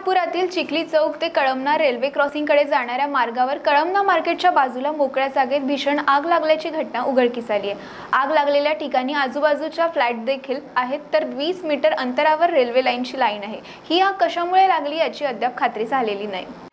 नागपुरातील चिखली चौक ते कळमना रेल्वे क्रॉसिंगकडे जाणाऱ्या मार्गावर कळमना मार्केटच्या बाजूला मोकळ्या जागेत भीषण आग लागल्याची घटना उघडकीस आली आहे। आग लागलेल्या ठिकाणी आजूबाजूच्या फ्लॅट देखील आहेत, तर 20 मीटर अंतरावर रेल्वे लाईनची लाईन आहे। ही आग कशामुळे लागली याची अद्याप खात्री झालेली नाही।